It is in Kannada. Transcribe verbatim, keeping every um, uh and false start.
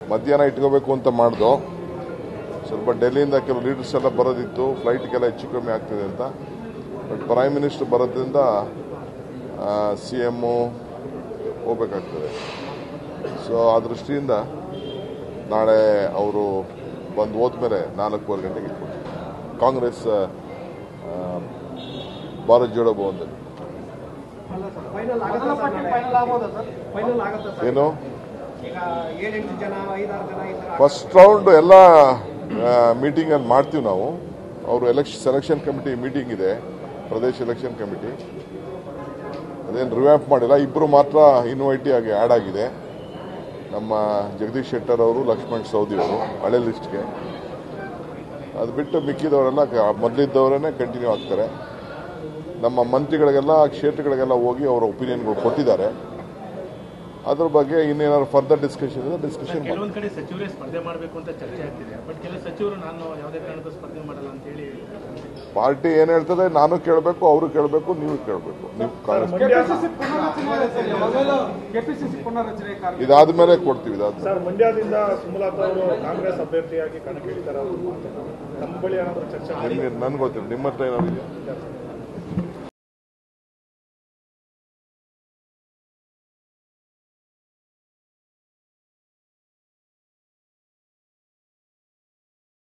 ಮಧ್ಯಾಹ್ನ ಇಟ್ಕೋಬೇಕು ಅಂತ ಮಾಡ್ದೋ. ಸ್ವಲ್ಪ ಡೆಲ್ಲಿಯಿಂದ ಕೆಲವು ಲೀಡರ್ಸ್ ಎಲ್ಲ ಬರೋದಿತ್ತು, ಫ್ಲೈಟ್ಗೆಲ್ಲ ಹೆಚ್ಚು ಕಮ್ಮಿ ಆಗ್ತಿದೆ ಅಂತ. ಬಟ್ ಪ್ರೈಮ್ ಮಿನಿಸ್ಟರ್ ಬರೋದ್ರಿಂದ ಸಿ ಎಮ್ಮು ಹೋಗ್ಬೇಕಾಗ್ತದೆ. ಸೊ ಆ ದೃಷ್ಟಿಯಿಂದ ನಾಳೆ ಅವರು ಬಂದು ಹೋದ್ಮೇಲೆ ನಾಲ್ಕೂವರೆ ಗಂಟೆಗೆ ಇಟ್ಕೊಡ್ತೀವಿ. ಕಾಂಗ್ರೆಸ್ ಭಾರತ್ ಜೋಡೋ ಭವನದಲ್ಲಿ ಏನು ಫಸ್ಟ್ ರೌಂಡ್ ಎಲ್ಲ ಮೀಟಿಂಗ್ ಅಲ್ಲಿ ಮಾಡ್ತೀವಿ ನಾವು. ಅವರು ಎಲೆಕ್ಷನ್ ಸೆಲೆಕ್ಷನ್ ಕಮಿಟಿ ಮೀಟಿಂಗ್ ಇದೆ, ಪ್ರದೇಶ ಎಲೆಕ್ಷನ್ ಕಮಿಟಿ. ಅದೇನು ರಿವ್ಯಾಂಪ್ ಮಾಡಿಲ್ಲ, ಇಬ್ಬರು ಮಾತ್ರ ಇನ್ವೈಟಿ ಆಗಿ ಆ್ಯಡ್ ಆಗಿದೆ. ನಮ್ಮ ಜಗದೀಶ್ ಶೆಟ್ಟರ್ ಅವರು, ಲಕ್ಷ್ಮಣ್ ಸವದಿ ಅವರು ಹಳೆ ಲಿಸ್ಟ್ಗೆ. ಅದು ಬಿಟ್ಟು ಮಿಕ್ಕಿದವರೆಲ್ಲ ಮೊದಲಿದ್ದವರೇ ಕಂಟಿನ್ಯೂ ಆಗ್ತಾರೆ. ನಮ್ಮ ಮಂತ್ರಿಗಳಿಗೆಲ್ಲ ಕ್ಷೇತ್ರಗಳಿಗೆಲ್ಲ ಹೋಗಿ ಅವರ ಒಪಿನಿಯನ್ಗಳು ಕೊಟ್ಟಿದ್ದಾರೆ. ಅದ್ರ ಬಗ್ಗೆ ಇನ್ನೇನಾದ್ರು ಫರ್ದರ್ ಡಿಸ್ಕಷನ್ ಇದೆ, ಡಿಸ್ಕಷನ್ ಕೆಲವೊಂದು ಕಡೆ ಸಚಿವರೇ ಸ್ಪರ್ಧೆ ಮಾಡಬೇಕು ಅಂತ ಚರ್ಚೆ ಆಗ್ತಿದೆ. ಬಟ್ ಕೆಲವು ಸಚಿವರು ನಾನು ಯಾವುದೇ ಕಾರಣಕ್ಕೂ ಸ್ಪರ್ಧೆ ಮಾಡಲ್ಲ ಅಂತ ಹೇಳಿ ಪಾರ್ಟಿ ಏನ್ ಹೇಳ್ತದೆ ನಾನು ಕೇಳಬೇಕು, ಅವರು ಕೇಳಬೇಕು, ನೀವು ಕೇಳಬೇಕು. ನೀವು ಇದಾದ್ಮೇಲೆ ಕೊಡ್ತೀವಿ. ಸರ್, ಮಂಡ್ಯದಿಂದ ಸುಮಲತಾ ಅವರು ಕಾಂಗ್ರೆಸ್ ಅಭ್ಯರ್ಥಿಯಾಗಿ ಕಣಕ್ಕಿಳಿತಾರೆ. ನಮ್ಮ ಬಳಿ ಏನಾದರೂ ಚರ್ಚೆ ನನ್ಗೆ ನನ್ಗೆ ಗೊತ್ತಿಲ್ಲ, ನಿಮ್ಮ ಹತ್ರ ಏನಾದ್ರು ಇದೆಯಾ?